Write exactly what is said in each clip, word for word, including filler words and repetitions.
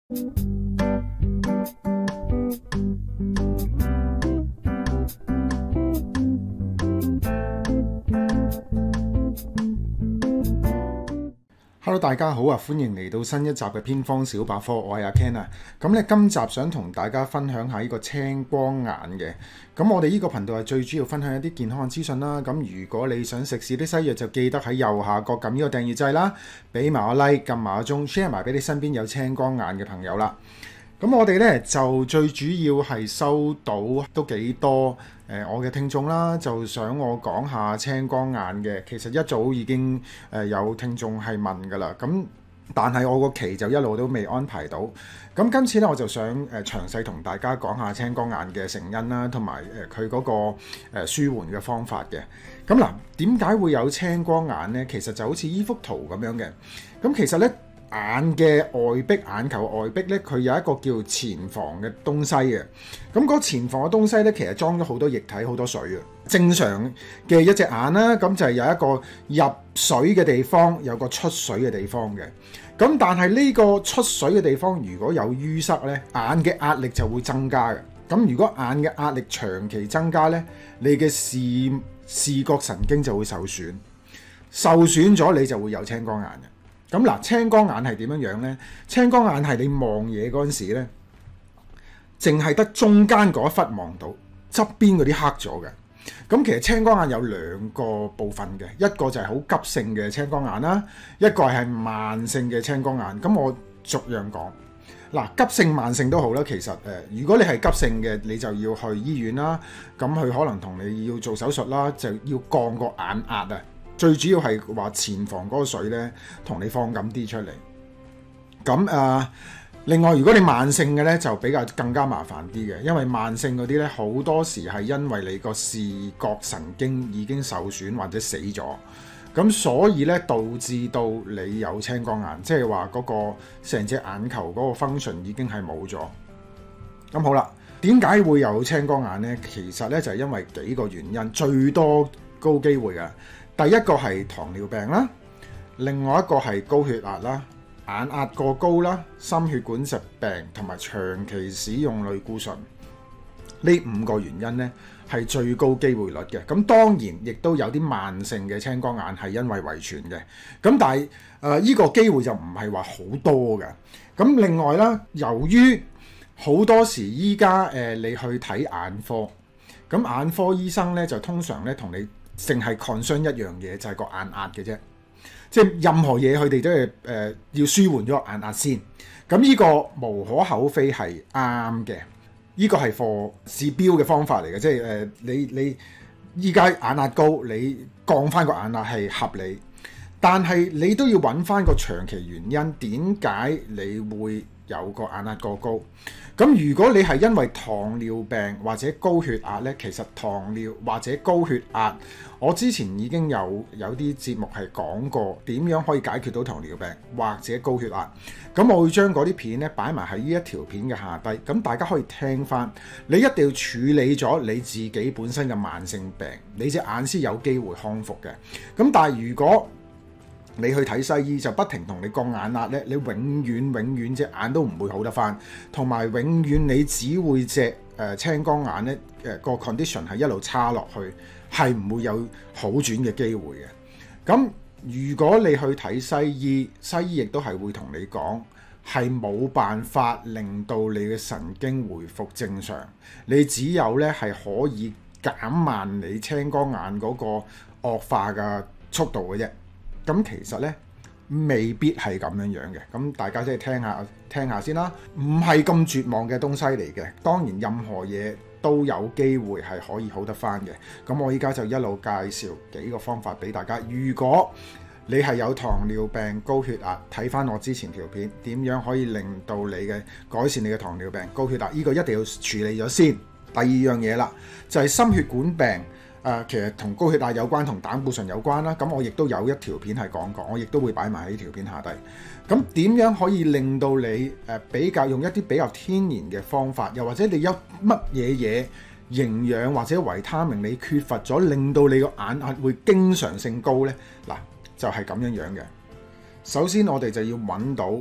Hello， 大家好啊！歡迎嚟到新一集嘅偏方小百科，我係阿 Ken 啊。咁咧，今集想同大家分享下呢個青光眼嘅。咁我哋呢個頻道係最主要分享一啲健康嘅資訊啦。咁如果你想食屎啲西藥，就記得喺右下角撳呢個訂閱掣啦，俾埋個 like，撳埋個鐘 share 埋俾你身邊有青光眼嘅朋友啦。咁我哋咧就最主要係收到都幾多誒、呃、我嘅聽眾啦，就想我講下青光眼嘅。其實一早已經誒、呃、有聽眾係問㗎啦，咁但係我個期就一路都未安排到。咁今次咧我就想誒、呃、詳細同大家講下青光眼嘅成因啦，同埋誒佢嗰個誒、呃、舒緩嘅方法嘅。咁嗱，點解會有青光眼咧？其實就好似依幅圖咁樣嘅。咁其實咧，眼嘅外壁，眼球外壁咧，佢有一個叫前房嘅東西嘅。咁嗰前房嘅東西咧，其實裝咗好多液體、好多水嘅。正常嘅一隻眼啦，咁就係有一個入水嘅地方，有個出水嘅地方嘅。咁但係呢個出水嘅地方如果有淤塞咧，眼嘅壓力就會增加嘅。咁如果眼嘅壓力長期增加咧，你嘅視視覺神經就會受損，受損咗你就會有青光眼嘅。咁嗱，青光眼係點樣樣咧？青光眼係你望嘢嗰陣時咧，淨係得中間嗰一忽望到，側邊嗰啲黑咗嘅。咁其實青光眼有兩個部分嘅，一個就係好急性嘅青光眼啦，一個係慢性嘅青光眼。咁我逐樣講。嗱，急性慢性都好啦，其實誒、呃，如果你係急性嘅，你就要去醫院啦。咁佢可能同你要做手術啦，就要降個眼壓啊。最主要係話前房嗰個水咧，同你放緊啲出嚟。咁誒、呃，另外如果你慢性嘅咧，就比較更加麻煩啲嘅，因為慢性嗰啲咧好多時係因為你個視覺神經已經受損或者死咗，咁所以咧導致到你有青光眼，即係話嗰個成隻眼球嗰個 function 已經係冇咗。咁好啦，點解會有青光眼咧？其實咧就係因為幾個原因，最多高機會嘅。第一個係糖尿病啦，另外一個係高血壓啦、眼壓過高啦、心血管疾病同埋長期使用類固醇，呢五個原因咧係最高機會率嘅。咁當然亦都有啲慢性嘅青光眼係因為遺傳嘅，咁但係誒依個機會就唔係話好多嘅。咁另外啦，由於好多時依家誒你去睇眼科，咁眼科醫生咧就通常咧同你淨係 concern 一樣嘢，就係個眼壓嘅啫，即係任何嘢佢哋都係誒、呃、要舒緩咗個眼壓先。咁呢個無可厚非係啱嘅，呢、這個係 for 治標嘅方法嚟嘅，即係誒、呃、你你依家眼壓高，你降翻個眼壓係合理，但係你都要揾翻個長期原因，點解你會有個眼壓過高？咁如果你係因為糖尿病或者高血壓咧，其實糖尿或者高血壓，我之前已經有有啲節目係講過點樣可以解決到糖尿病或者高血壓。咁我會將嗰啲片咧擺埋喺呢一條片嘅下低，咁大家可以聽翻。你一定要處理咗你自己本身嘅慢性病，你隻眼先有機會康復嘅。咁但係如果你去睇西醫就不停同你降眼壓咧，你永遠永遠隻眼都唔會好得翻，同埋永遠你只會隻誒青光眼咧誒個 condition 係一路差落去，係唔會有好轉嘅機會嘅。咁如果你去睇西醫，西醫亦都係會同你講係冇辦法令到你嘅神經回復正常，你只有咧係可以減慢你青光眼嗰個惡化嘅速度嘅啫。咁其實咧未必係咁樣樣嘅，咁大家即係聽下聽下先啦，唔係咁絕望嘅東西嚟嘅。當然任何嘢都有機會係可以好得翻嘅。咁我依家就一路介紹幾個方法俾大家。如果你係有糖尿病、高血壓，睇翻我之前條片，點樣可以令到你嘅改善你嘅糖尿病、高血壓？呢個一定要處理咗先。第二樣嘢啦，就係心血管病。誒、呃、其實同高血壓有關，同膽固醇有關啦。咁我亦都有一條片係講過，我亦都會擺埋喺呢條片下低。咁點樣可以令到你誒、呃、比較用一啲比較天然嘅方法，又或者你有乜嘢嘢營養或者維他命你缺乏咗，令到你個眼壓會經常性高呢？嗱，就係、是、咁樣樣嘅。首先我哋就要揾到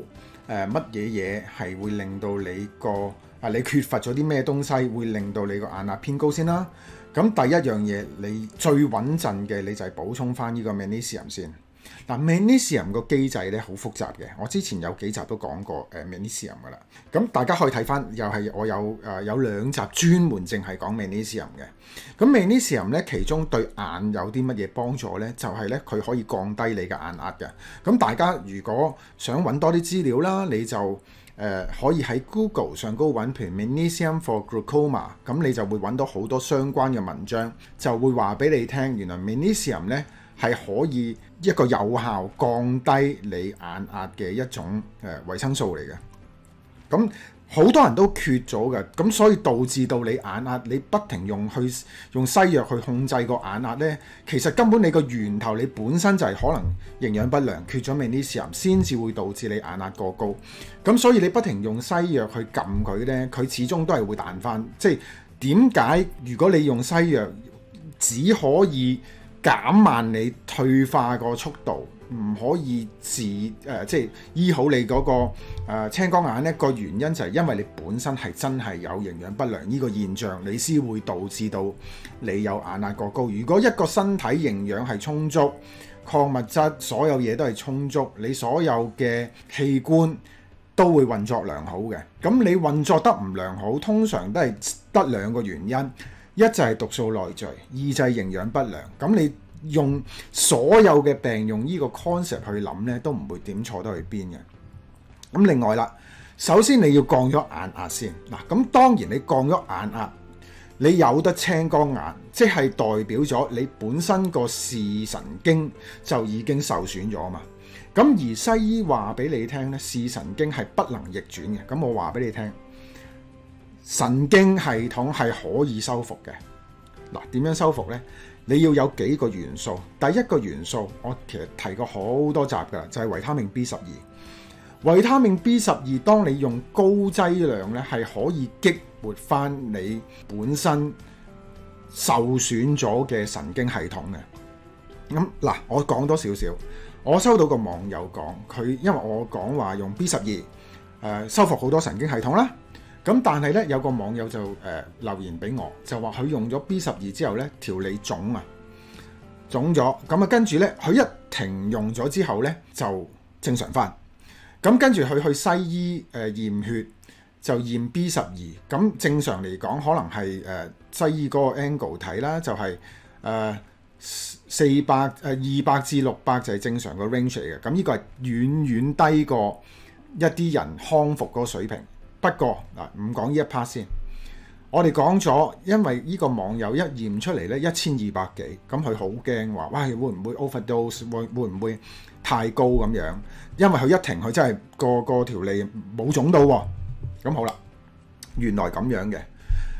誒乜嘢嘢係會令到你個啊你缺乏咗啲咩東西，會令到你個眼壓偏高先啦。咁第一樣嘢，你最穩陣嘅你就係補充翻呢個 magnesium 先。嗱 magnesium 個機制咧好複雜嘅，我之前有幾集都講過誒 magnesium 噶啦。咁大家可以睇翻，又係我有誒、呃、有兩集專門淨係講 magnesium 嘅。咁 magnesium 咧其中對眼有啲乜嘢幫助咧？就係咧佢可以降低你嘅眼壓嘅。咁大家如果想揾多啲資料啦，你就誒、呃、可以喺 Google 上高揾，譬如 magnesium for glaucoma， 咁你就會揾到好多相關嘅文章，就會話俾你聽，原來 magnesium 咧係可以一個有效降低你眼壓嘅一種誒、呃、維生素嚟嘅。咁好多人都缺咗嘅，咁所以導致到你眼壓，你不停用去用西藥去控制個眼壓咧，其實根本你個源頭你本身就係可能營養不良，缺咗 magnesium 先至會導致你眼壓過高。咁所以你不停用西藥去撳佢咧，佢始終都係會彈翻。即係點解如果你用西藥只可以減慢你退化個速度，唔可以治誒、呃、即係醫好你嗰、那個誒、呃、青光眼咧？個原因就係因為你本身係真係有營養不良呢個現象，你先會導致到你有眼壓過高。如果一個身體營養係充足，礦物質所有嘢都係充足，你所有嘅器官都會運作良好嘅。咁你運作得唔良好，通常都係得兩個原因。一就係毒素內聚，二就係營養不良。咁你用所有嘅病用呢個 concept 去諗咧，都唔會點錯得去邊嘅。咁另外啦，首先你要降咗眼壓先嗱。咁當然你降咗眼壓，你有得青光眼，即係代表咗你本身個視神經就已經受損咗嘛。咁而西醫話俾你聽咧，視神經係不能逆轉嘅。咁我話俾你聽，神經系統係可以修復嘅。嗱，點樣修復呢？你要有幾個元素。第一個元素，我其實提過好多集㗎，就係維他命 B 十二。維他命 B 十二，當你用高劑量咧，係可以激活翻你本身受損咗嘅神經系統嘅。咁嗱，我講多少少。我收到個網友講，佢因為我講話用 B 十二誒修復好多神經系統啦。咁但係咧，有個網友就誒、呃、留言俾我，就話佢用咗 B 十二之後咧，條脷腫啊，腫咗。咁啊，跟住咧，佢一停用咗之後咧，就正常翻。咁跟住佢去西醫誒、呃、驗血，就驗 B 十二。咁正常嚟講，可能係誒、呃、西醫嗰個 angle 睇啦，就係誒四百誒二百至六百就係正常個 range 嚟嘅。咁呢個係遠遠低過一啲人康復嗰個水平。不過嗱，唔講呢一 part 先，我哋講咗，因為呢個網友一驗出嚟咧一千二百幾，咁佢好驚話，喂，會唔會 overdose，會會唔會太高咁樣？因為佢一停，佢真係個個條脷冇腫到喎。咁好啦，原來咁樣嘅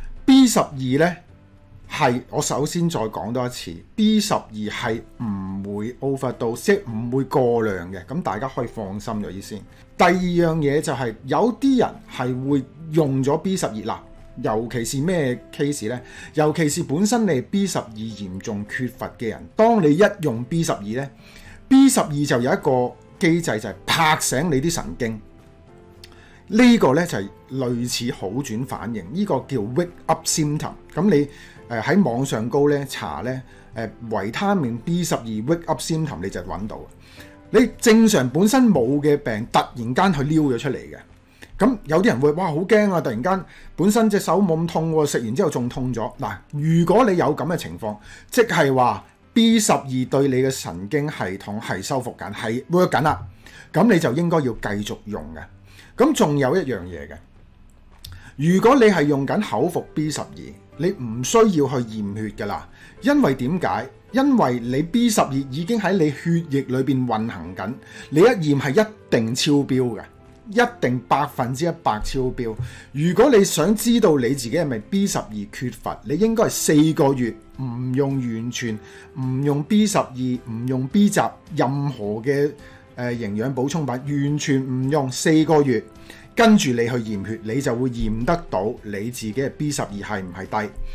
B 十二咧係，我首先再講多一次 ，B 十二係唔會 overdose，即係唔會過量嘅，咁大家可以放心咗先。第二樣嘢就係、是、有啲人係會用咗 B 十二啦，尤其是咩 case 呢？尤其是本身你 B 十二嚴重缺乏嘅人，當你一用 B 十二呢 B 十二就有一個機制就係拍醒你啲神經，呢、這個呢就係類似好轉反應，呢、這個叫 wake up symptom。咁你誒喺、呃、網上高咧查咧誒維他命 B 十二 wake up symptom 你就揾到。你正常本身冇嘅病，突然間去撩咗出嚟嘅，咁有啲人會哇好驚啊！突然間本身隻手冇咁痛喎，食完之後仲痛咗。嗱，如果你有咁嘅情況，即係話 B 十二對你嘅神經系統係修復緊，係 work 緊啦，咁你就應該要繼續用嘅。咁仲有一樣嘢嘅，如果你係用緊口服 B 十二，你唔需要去驗血㗎啦，因為點解？因為你 B 十二已經喺你血液裏邊運行緊，你一驗係一定超標嘅，一定百分之一百超標。如果你想知道你自己係咪 B 十二缺乏，你應該係四個月唔用完全唔用 B 十二，唔用 B 集任何嘅誒、呃、營養補充品，完全唔用四個月，跟住你去驗血，你就會驗得到你自己嘅 B 十二係唔係低。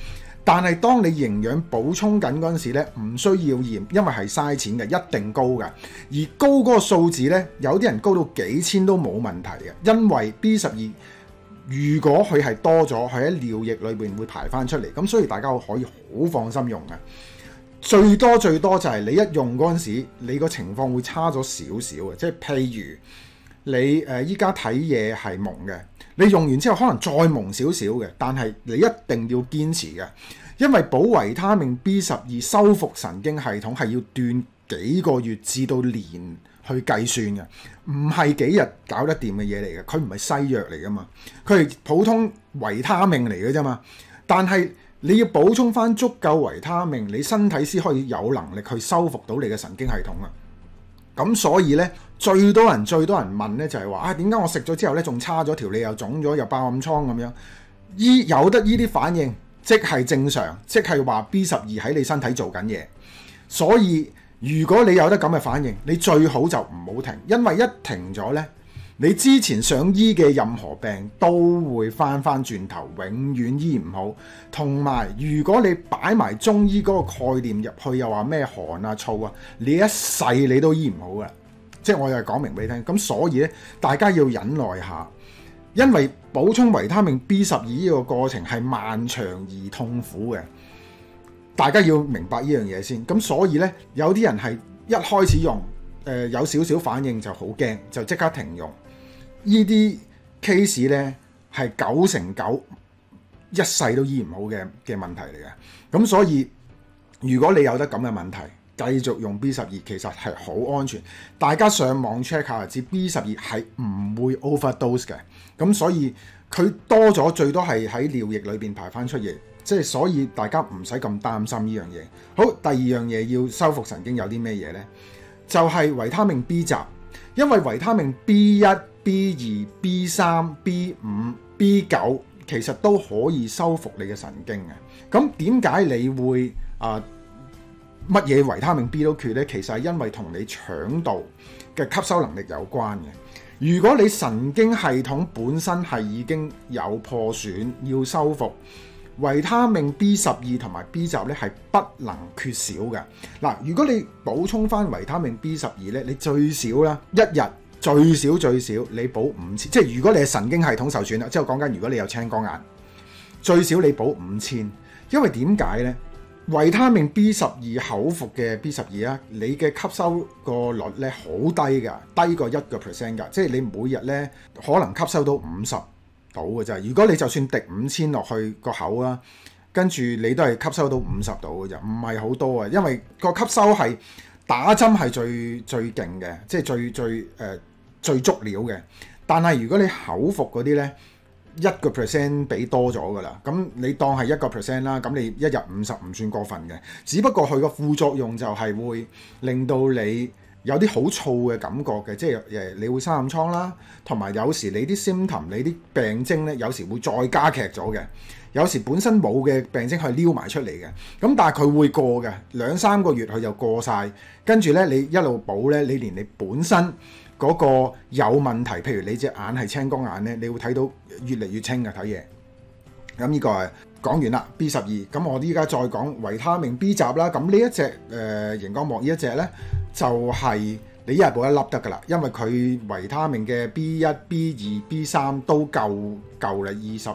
但係當你營養補充緊嗰陣時咧，唔需要驗，因為係嘥錢嘅，一定高㗎。而高嗰個數字咧，有啲人高到幾千都冇問題嘅，因為 B 十二如果佢係多咗，佢喺尿液裏邊會排翻出嚟，咁所以大家可以好放心用嘅。最多最多就係你一用嗰陣時，你個情況會差咗少少嘅，即係譬如你誒依家睇嘢係矇嘅，你用完之後可能再矇少少嘅，但係你一定要堅持嘅，因為補維他命 B 十二修復神經系統係要斷幾個月至到年去計算嘅，唔係幾日搞得掂嘅嘢嚟嘅，佢唔係西藥嚟噶嘛，佢係普通維他命嚟嘅啫嘛。但係你要補充翻足夠維他命，你身體先可以有能力去修復到你嘅神經系統啊。咁所以咧，最多人最多人問咧就係話啊，點解我食咗之後咧仲差咗，條脷又腫咗，又爆暗瘡咁樣？依有得依啲反應，即係正常，即係話 B 十二喺你身體做緊嘢。所以如果你有得咁嘅反應，你最好就唔好停，因為一停咗咧，你之前想醫嘅任何病都會翻翻轉頭，永遠醫唔好。同埋如果你擺埋中醫嗰個概念入去，又話咩寒啊燥啊，你一世你都醫唔好噶。即係我又係講明俾你聽，咁所以咧，大家要忍耐下，因為補充維他命 B 十二呢個過程係漫長而痛苦嘅。大家要明白呢樣嘢先，咁所以咧，有啲人係一開始用，誒、呃、有少少反應就好驚，就即刻停用。呢啲 case 咧係九成九一世都醫唔好嘅嘅問題嚟嘅。咁所以如果你有得咁嘅問題，繼續用 B 十二其實係好安全。大家上網 check 下就知 B 十二係唔會 overdose 嘅。咁所以佢多咗最多係喺尿液裏邊排翻出嚟。即係所以大家唔使咁擔心呢樣嘢。好，第二樣嘢要修復神經有啲咩嘢呢？就係、是、維他命 B 集，因為維他命 B 一、B 二、B 三、B 五、B 九其實都可以修復你嘅神經嘅。咁點解你會啊乜嘢維他命 B 都缺呢？其實係因為同你腸道嘅吸收能力有關嘅。如果你神經系統本身係已經有破損要修復，維他命 B 十二同埋 B 集咧係不能缺少嘅。嗱，如果你補充翻維他命 B 十二咧，你最少啦一日最少最少你補五千，即係如果你係神經系統受損啦，即係我講緊如果你有青光眼，最少你補五千。因為點解咧？維他命 B 十二口服嘅 B 十二啊，你嘅吸收個率咧好低㗎，低過一個 percent 㗎，即係你每日咧可能吸收到五十到嘅啫。如果你就算滴五千落去個口啦，跟住你都係吸收到五十到嘅啫，唔係好多啊。因為個吸收係打針係最最勁嘅，即係最最誒、呃、最足料嘅。但係如果你口服嗰啲咧，一個 percent 俾多咗噶啦，咁你當係一個 percent 啦，咁你一日五十唔算過分嘅。只不過佢個副作用就係會令到你有啲好燥嘅感覺嘅，即係誒你會生暗瘡啦，同埋有，有時你啲 symptom 你啲病徵咧，有時會再加劇咗嘅。有時本身冇嘅病徵係撩埋出嚟嘅，咁但係佢會過嘅，兩三個月佢就過晒。跟住咧你一路補咧，你連你本身嗰個有問題，譬如你隻眼係青光眼咧，你會睇到越嚟越清嘅睇嘢。咁呢個係講完啦 B 十二，咁我依家再講維他命 B 集啦。咁呢一隻誒熒光幕呢一隻咧，就係、是、你一日補一粒得噶啦，因為佢維他命嘅 B 一、B 二、B 三都夠夠啦，二十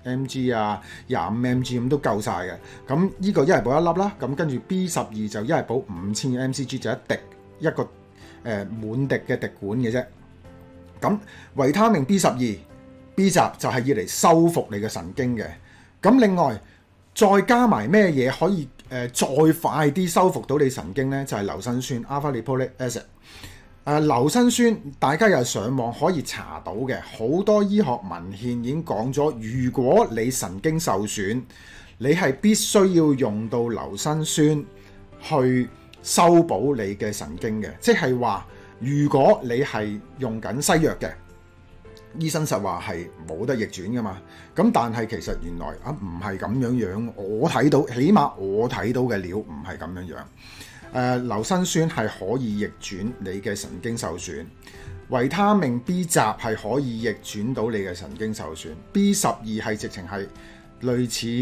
mg 啊、廿五 mg 咁都夠晒嘅。咁呢個一日補一粒啦，咁跟住 B 十二就一日補五千 mcg 就一滴一個誒、呃、滿滴嘅滴管嘅啫。咁維他命 B 十二 B 集就係要嚟修復你嘅神經嘅。咁另外再加埋咩嘢可以誒、呃、再快啲修復到你神經呢？就係、是、硫辛酸 alpha lipoic acid。誒硫辛酸大家又上網可以查到嘅，好多醫學文獻已經講咗，如果你神經受損，你係必須要用到硫辛酸去修補你嘅神經嘅。即係話，如果你係用緊西藥嘅，醫生實話係冇得逆轉噶嘛。咁但係其實原來啊唔係咁樣樣，我睇到起碼我睇到嘅料唔係咁樣樣。誒硫辛酸係可以逆轉你嘅神經受損，維他命 B 集係可以逆轉到你嘅神經受損， B 十二係直情係類似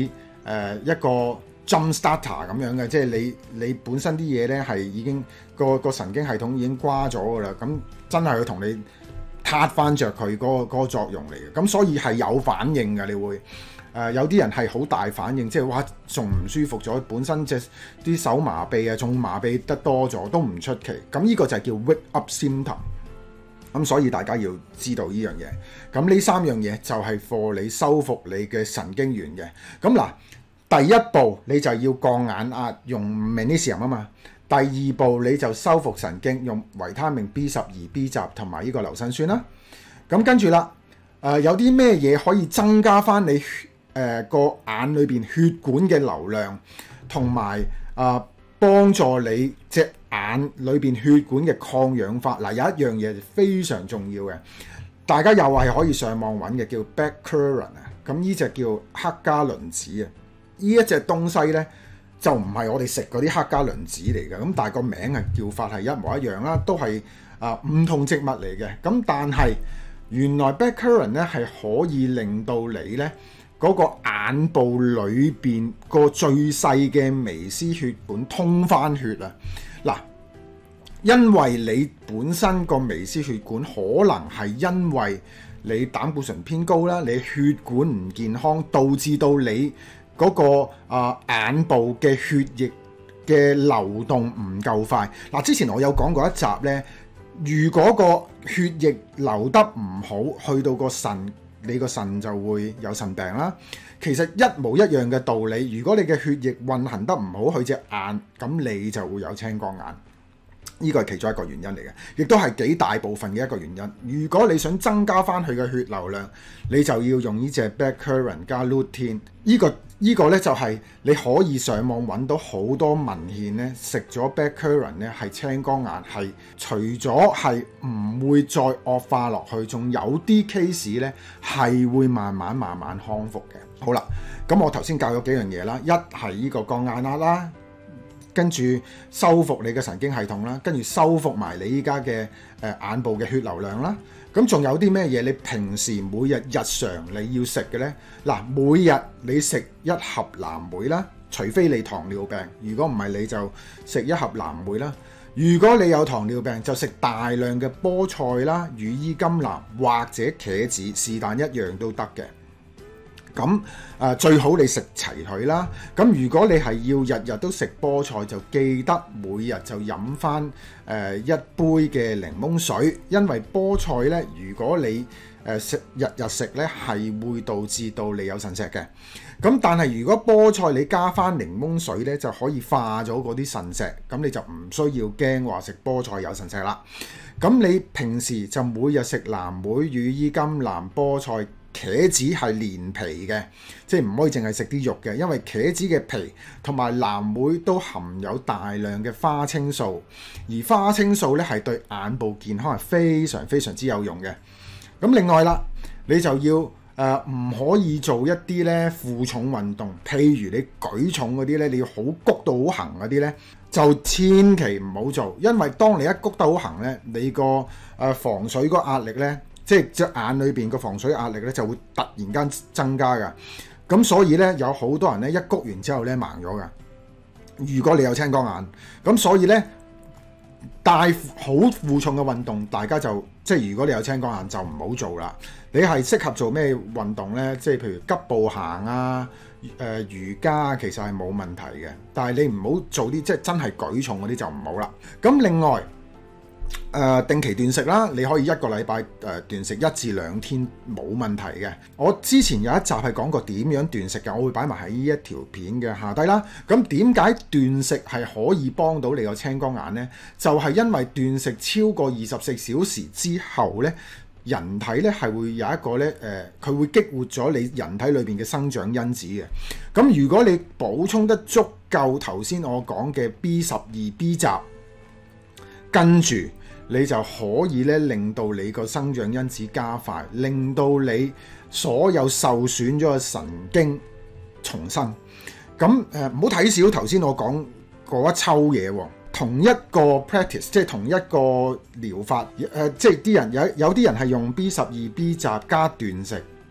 呃、一個 jump starter 咁樣嘅，即係你你本身啲嘢咧係已經個個神經系統已經瓜咗㗎啦，咁真係要同你撻翻着佢嗰個嗰個作用嚟嘅，咁所以係有反應嘅，你會誒、呃、有啲人係好大反應，即係哇仲唔舒服咗，本身隻啲手麻痹啊，仲麻痹得多咗都唔出奇，咁呢個就係叫 wake up symptom。咁所以大家要知道呢樣嘢，咁呢三樣嘢就係 for 你修復你嘅神經元嘅。咁嗱，第一步你就要降眼壓，用 magnesium 啊嘛。第二步你就修復神經，用維他命 B 十二、B 集同埋呢個硫辛酸啦。咁跟住啦，誒、呃、有啲咩嘢可以增加翻你誒個、呃、眼裏邊血管嘅流量，同埋啊幫助你隻眼裏邊血管嘅抗氧化。嗱、呃、有一樣嘢非常重要嘅，大家又係可以上網揾嘅，叫 Becquerel 啊。咁呢隻叫黑加侖子啊，呢一隻東西咧就唔係我哋食嗰啲黑加侖子嚟嘅，咁但係個名係叫法係一模一樣啦，都係啊唔同植物嚟嘅。咁但係原來 Becquerel 咧係可以令到你咧嗰個眼部裏邊個最細嘅微絲血管通翻血啊！嗱，因為你本身個微絲血管可能係因為你膽固醇偏高啦，你血管唔健康，導致到你嗰、那個啊、呃、眼部嘅血液嘅流動唔夠快。嗱，之前我有講過一集呢，如果個血液流得唔好，去到個腎，你個腎就會有腎病啦。其實一模一樣嘅道理，如果你嘅血液運行得唔好，去隻眼，咁你就會有青光眼。呢個係其中一個原因嚟嘅，亦都係幾大部分嘅一個原因。如果你想增加翻佢嘅血流量，你就要用呢隻 Becquerel 加 lutein。呢個呢個咧就係你可以上網揾到好多文獻咧，食咗 Becquerel 咧係青光眼係除咗係唔會再惡化落去，仲有啲 case 咧係會慢慢慢慢康復嘅。好啦，咁我頭先教咗幾樣嘢啦，一係呢個降眼壓啦。跟住修復你嘅神經系統啦，跟住修復埋你依家嘅誒眼部嘅血流量啦。咁仲有啲咩嘢？你平時每日日常你要食嘅呢？嗱，每日你食一盒藍莓啦，除非你糖尿病，如果唔係你就食一盒藍莓啦。如果你有糖尿病，就食大量嘅菠菜啦、羽衣甘藍或者茄子，是但一樣都得嘅。咁誒、呃、最好你食齊佢啦。咁如果你係要日日都食菠菜，就記得每日就飲翻誒一杯嘅檸檬水，因為菠菜咧，如果你誒食、呃、日日食咧，係會導致到你有腎石嘅。咁但係如果菠菜你加翻檸檬水咧，就可以化咗嗰啲腎石，咁你就唔需要驚話食菠菜有腎石啦。咁你平時就每日食藍莓、羽衣甘藍、菠菜。茄子係連皮嘅，即係唔可以淨係食啲肉嘅，因為茄子嘅皮同埋藍莓都含有大量嘅花青素，而花青素咧係對眼部健康係非常非常之有用嘅。咁另外啦，你就要誒唔、呃、可以做一啲咧負重運動，譬如你舉重嗰啲咧，你要好谷到好行嗰啲咧，就千祈唔好做，因為當你一谷得好行咧，你個誒防水個壓力咧。即係隻眼裏邊個防水壓力咧就會突然間增加㗎，咁所以咧有好多人咧一谷完之後咧盲咗㗎。如果你有青光眼，咁所以咧帶好負重嘅運動，大家就即係如果你有青光眼就唔好做啦。你係適合做咩運動咧？即係譬如急步行啊、誒、呃、瑜伽，其實係冇問題嘅。但係你唔好做啲即係真係舉重嗰啲就唔好啦。咁另外。誒、呃、定期斷食啦，你可以一個禮拜誒斷食一至兩天冇問題嘅。我之前有一集係講過點樣斷食嘅，我會擺埋喺呢一條片嘅下低啦。咁點解斷食係可以幫到你個青光眼呢？就係、是、因為斷食超過二十四小時之後呢，人體咧係會有一個咧誒，佢、呃、會激活咗你人體裏邊嘅生長因子嘅。咁如果你補充得足夠頭先我講嘅 B 十二、B 集，跟住你就可以咧令到你個生長因子加快，令到你所有受損咗嘅神經重生。咁誒唔好睇少頭先我講嗰一抽嘢喎，同一個 practice 即係同一個療法誒、呃，即係啲人有有啲人係用 B 十二、B 集加斷食，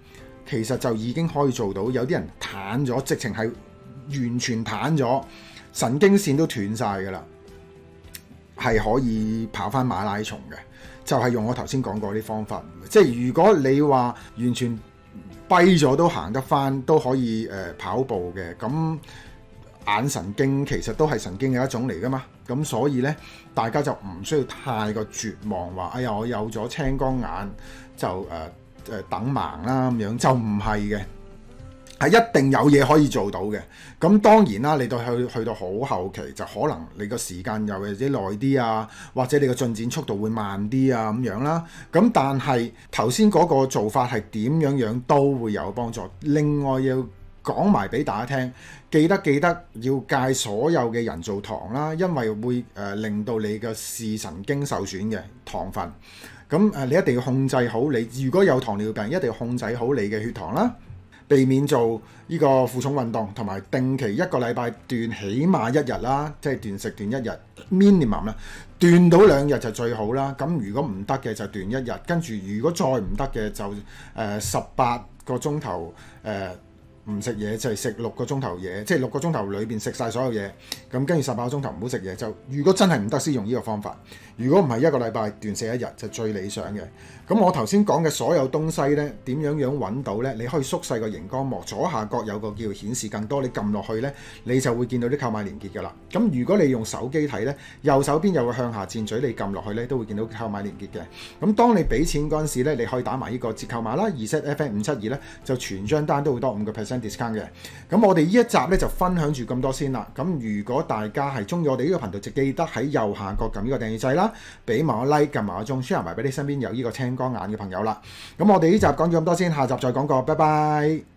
其實就已經可以做到。有啲人癱咗，直情係完全癱咗，神經線都斷晒㗎啦，係可以跑翻馬拉松嘅。就係、是、用我頭先講過啲方法。即係如果你話完全跛咗都行得翻，都可以誒、呃、跑步嘅，咁眼神經其實都係神經嘅一種嚟噶嘛。咁所以呢，大家就唔需要太過絕望，話哎呀我有咗青光眼就誒誒、呃、等盲啦咁樣，就唔係嘅，係一定有嘢可以做到嘅。咁當然啦，你到去去到好後期，就可能你個時間又或者耐啲啊，或者你個進展速度會慢啲啊咁樣啦。咁但係頭先嗰個做法係點樣樣都會有幫助。另外要講埋俾大家聽，記得記得要戒所有嘅人造糖啦，因為會誒、呃、令到你嘅視神經受損嘅糖分。咁誒、呃、你一定要控制好你，如果有糖尿病，一定要控制好你嘅血糖啦。避免做呢個負重運動，同埋定期一個禮拜斷起碼一日啦，即係斷食斷一日 minimum 啦，斷到兩日就最好啦。咁如果唔得嘅就斷一日，跟住如果再唔得嘅就誒十八個鐘頭誒唔食嘢，就係食六個鐘頭嘢，即係六個鐘頭裏邊食晒所有嘢。咁跟住十八個鐘頭唔好食嘢。就如果真係唔得先用呢個方法。如果唔係一個禮拜斷食一日就最理想嘅。咁我頭先講嘅所有東西呢，點樣樣揾到呢？你可以縮細個熒光幕，左下角有個叫顯示更多，你撳落去呢，你就會見到啲購買連結㗎啦。咁如果你用手機睇呢，右手邊有個向下箭嘴，你撳落去呢，都會見到購買連結嘅。咁當你俾錢嗰陣時呢，你可以打埋呢個折扣碼啦 ，Z F M 五七二呢，就全張單都會多五個 percent discount 嘅。咁我哋呢一集呢，就分享住咁多先啦。咁如果大家係中意我哋呢個頻道，就記得喺右下角撳呢個訂閱掣啦，俾埋我 like，撳埋我鐘 share 埋俾你身邊有呢個青光眼嘅朋友啦。咁我哋呢集講咗咁多先，下集再講過，拜拜。